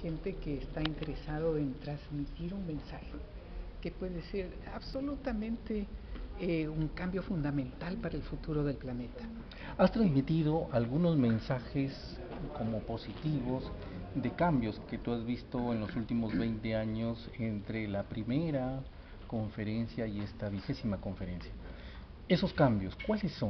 gente que está interesado en transmitir un mensaje que puede ser absolutamente un cambio fundamental para el futuro del planeta. Has transmitido algunos mensajes como positivos de cambios que tú has visto en los últimos 20 años entre la primera conferencia y esta 20ª conferencia. Esos cambios, ¿cuáles son?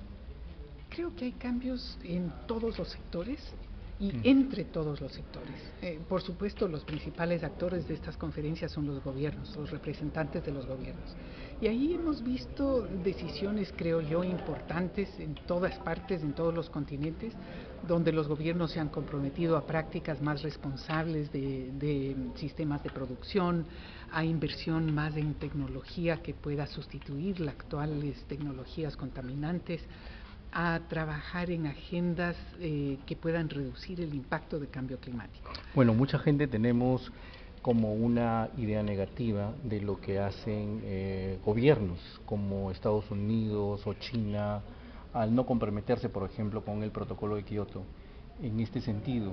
Creo que hay cambios en todos los sectores y entre todos los sectores. Por supuesto, los principales actores de estas conferencias son los gobiernos, los representantes de los gobiernos. Y ahí hemos visto decisiones, creo yo, importantes en todas partes, en todos los continentes, donde los gobiernos se han comprometido a prácticas más responsables de sistemas de producción, a inversión más en tecnología que pueda sustituir las actuales tecnologías contaminantes, a trabajar en agendas que puedan reducir el impacto del cambio climático. Bueno, mucha gente tenemos como una idea negativa de lo que hacen gobiernos como Estados Unidos o China al no comprometerse, por ejemplo, con el protocolo de Kioto. En este sentido,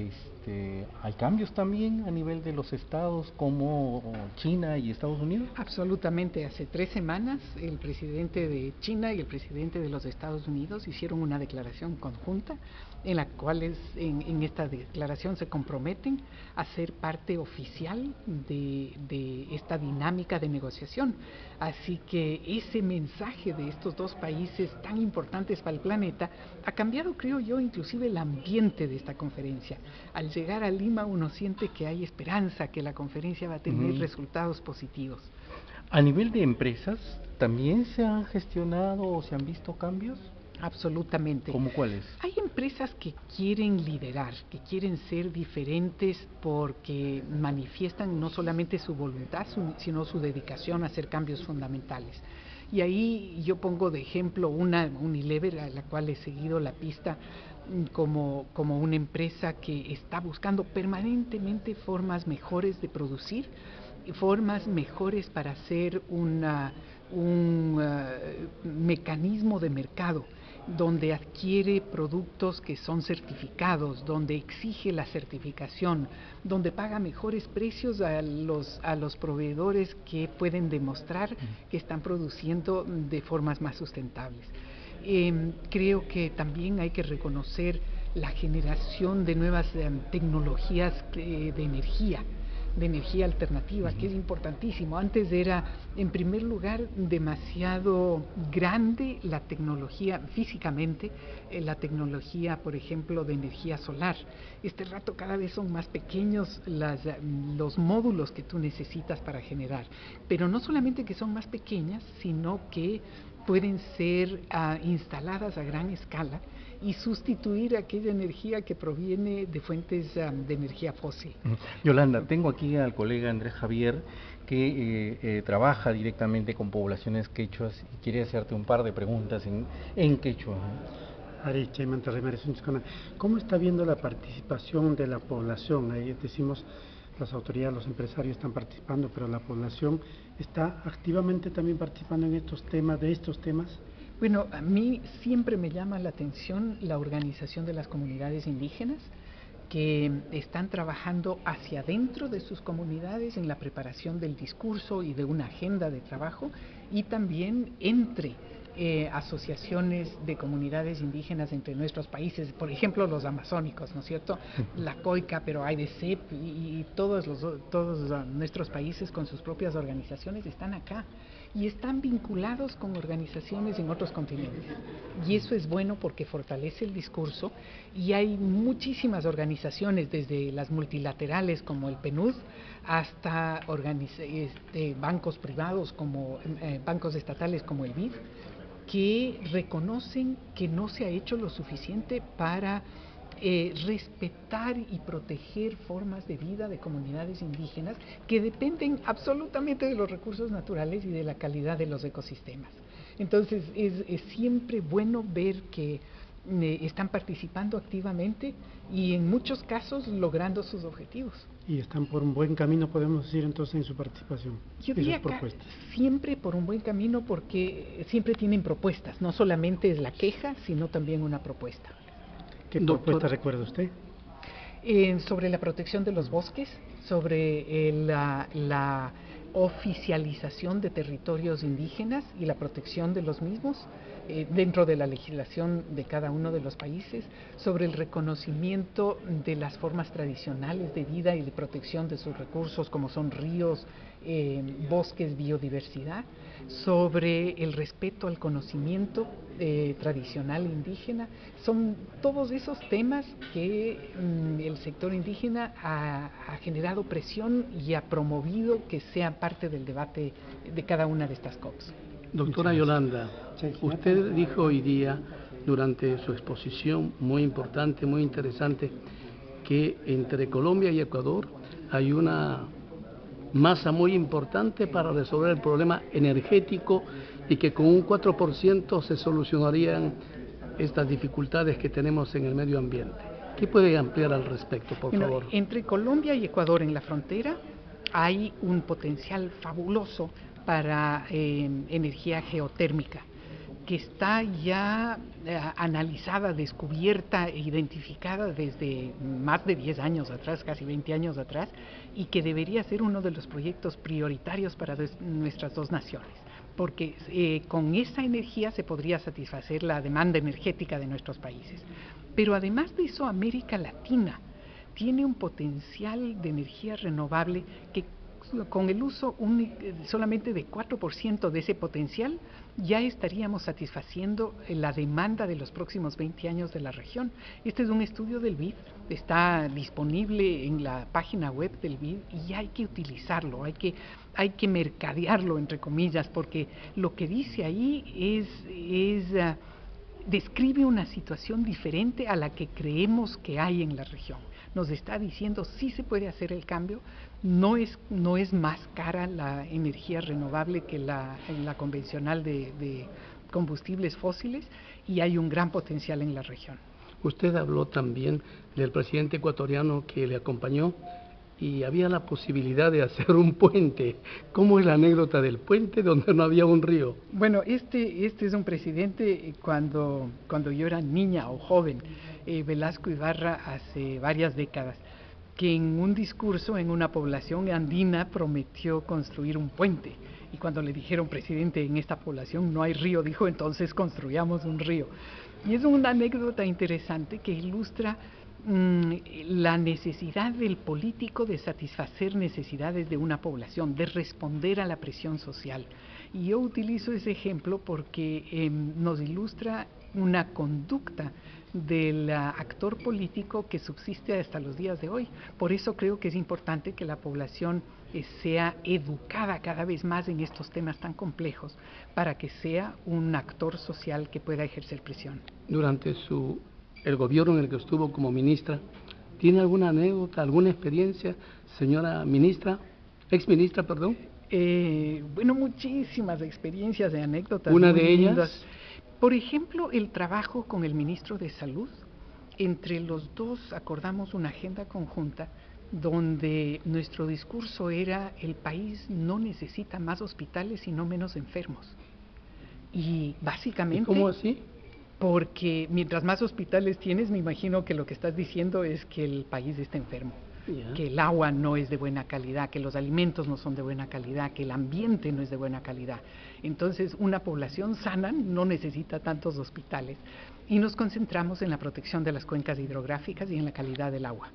¿hay cambios también a nivel de los estados como China y Estados Unidos? Absolutamente. Hace 3 semanas el presidente de China y el presidente de los Estados Unidos hicieron una declaración conjunta en la cual en esta declaración se comprometen a ser parte oficial de esta dinámica de negociación. Así que ese mensaje de estos dos países tan importantes para el planeta ha cambiado, creo yo, inclusive el ambiente de esta conferencia. Al llegar a Lima uno siente que hay esperanza, que la conferencia va a tener resultados positivos. A nivel de empresas, ¿también se han gestionado o se han visto cambios? Absolutamente. ¿Cómo cuáles? Hay empresas que quieren liderar, que quieren ser diferentes porque manifiestan no solamente su voluntad, sino su dedicación a hacer cambios fundamentales. Y ahí yo pongo de ejemplo una Unilever, a la cual he seguido la pista como una empresa que está buscando permanentemente formas mejores de producir, formas mejores para hacer un mecanismo de mercado donde adquiere productos que son certificados, donde exige la certificación, donde paga mejores precios a los proveedores que pueden demostrar que están produciendo de formas más sustentables. Creo que también hay que reconocer la generación de nuevas tecnologías de energía alternativa, que es importantísimo. Antes era, en primer lugar, demasiado grande la tecnología físicamente, la tecnología, por ejemplo, de energía solar. Este rato cada vez son más pequeños los módulos que tú necesitas para generar, pero no solamente que son más pequeñas, sino que pueden ser instaladas a gran escala y sustituir aquella energía que proviene de fuentes de energía fósil. Yolanda, tengo aquí al colega Andrés Javier que trabaja directamente con poblaciones quechuas y quiere hacerte un par de preguntas en quechua. ¿Cómo está viendo la participación de la población? Ahí decimos, las autoridades, los empresarios están participando, pero la población está activamente también participando en estos temas. Bueno, a mí siempre me llama la atención la organización de las comunidades indígenas que están trabajando hacia adentro de sus comunidades en la preparación del discurso y de una agenda de trabajo, y también entre asociaciones de comunidades indígenas entre nuestros países, por ejemplo los amazónicos, ¿no es cierto? La COICA, pero hay de CEP y todos nuestros países con sus propias organizaciones están acá y están vinculados con organizaciones en otros continentes. Y eso es bueno porque fortalece el discurso, y hay muchísimas organizaciones, desde las multilaterales como el PNUD hasta bancos privados como bancos estatales como el BID, que reconocen que no se ha hecho lo suficiente para respetar y proteger formas de vida de comunidades indígenas que dependen absolutamente de los recursos naturales y de la calidad de los ecosistemas. Entonces es siempre bueno ver que están participando activamente y en muchos casos logrando sus objetivos. Y están por un buen camino, podemos decir, entonces, en su participación. Yo diría que siempre por un buen camino, porque siempre tienen propuestas, no solamente es la queja, sino también una propuesta. ¿Qué propuesta recuerda usted? Sobre la protección de los bosques, sobre la oficialización de territorios indígenas y la protección de los mismos dentro de la legislación de cada uno de los países, sobre el reconocimiento de las formas tradicionales de vida y de protección de sus recursos como son ríos, bosques, biodiversidad, sobre el respeto al conocimiento tradicional indígena. Son todos esos temas que el sector indígena ha generado presión y ha promovido que sean parte del debate de cada una de estas COPs. Doctora Yolanda, usted dijo hoy día, durante su exposición muy importante, muy interesante, que entre Colombia y Ecuador hay una masa muy importante para resolver el problema energético y que con un 4% se solucionarían estas dificultades que tenemos en el medio ambiente. ¿Qué puede ampliar al respecto, por favor? Entre Colombia y Ecuador en la frontera hay un potencial fabuloso para energía geotérmica, que está ya analizada, descubierta e identificada desde más de 10 años atrás, casi 20 años atrás, y que debería ser uno de los proyectos prioritarios para nuestras dos naciones, porque con esa energía se podría satisfacer la demanda energética de nuestros países. Pero además de eso, América Latina tiene un potencial de energía renovable que con el uso solamente de 4% de ese potencial ya estaríamos satisfaciendo la demanda de los próximos 20 años de la región. Este es un estudio del BID, está disponible en la página web del BID y hay que utilizarlo, hay que mercadearlo, entre comillas, porque lo que dice ahí describe una situación diferente a la que creemos que hay en la región. Nos está diciendo sí se puede hacer el cambio, no es más cara la energía renovable que la convencional de combustibles fósiles, y hay un gran potencial en la región. Usted habló también del presidente ecuatoriano que le acompañó y había la posibilidad de hacer un puente. ¿Cómo es la anécdota del puente donde no había un río? Bueno, este es un presidente cuando yo era niña o joven, Velasco Ibarra, hace varias décadas, que en un discurso en una población andina prometió construir un puente. Y cuando le dijeron, presidente, en esta población no hay río, dijo, entonces construyamos un río. Y es una anécdota interesante que ilustra la necesidad del político de satisfacer necesidades de una población, de responder a la presión social. Y yo utilizo ese ejemplo porque nos ilustra una conducta del actor político que subsiste hasta los días de hoy. Por eso creo que es importante que la población sea educada cada vez más en estos temas tan complejos para que sea un actor social que pueda ejercer presión. Durante el gobierno en el que estuvo como ministra, ¿tiene alguna anécdota, alguna experiencia, señora ministra, exministra, perdón? Bueno, muchísimas experiencias y anécdotas. ¿Una de ellas? Por ejemplo, el trabajo con el ministro de Salud. Entre los dos acordamos una agenda conjunta donde nuestro discurso era: el país no necesita más hospitales sino menos enfermos. Y básicamente... ¿Y cómo así? Porque mientras más hospitales tienes, me imagino que lo que estás diciendo es que el país está enfermo, que el agua no es de buena calidad, que los alimentos no son de buena calidad, que el ambiente no es de buena calidad. Entonces, una población sana no necesita tantos hospitales. Y nos concentramos en la protección de las cuencas hidrográficas y en la calidad del agua.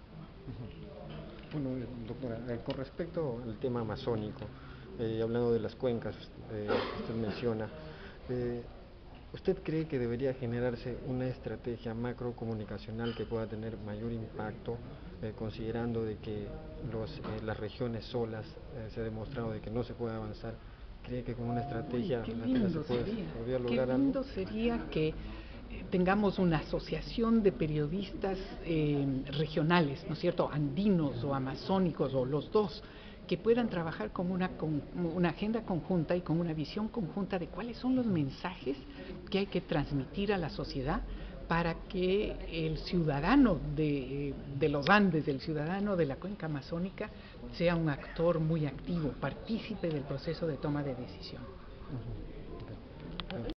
Bueno, doctora, con respecto al tema amazónico, hablando de las cuencas, usted menciona, ¿usted cree que debería generarse una estrategia macrocomunicacional que pueda tener mayor impacto, considerando de que las regiones solas se ha demostrado de que no se puede avanzar? ¿Cree que con una estrategia podría lograr algo? Qué lindo sería que tengamos una asociación de periodistas regionales, ¿no es cierto?, andinos o amazónicos o los dos, que puedan trabajar con una agenda conjunta y con una visión conjunta de cuáles son los mensajes que hay que transmitir a la sociedad para que el ciudadano de los Andes, el ciudadano de la cuenca amazónica, sea un actor muy activo, partícipe del proceso de toma de decisión.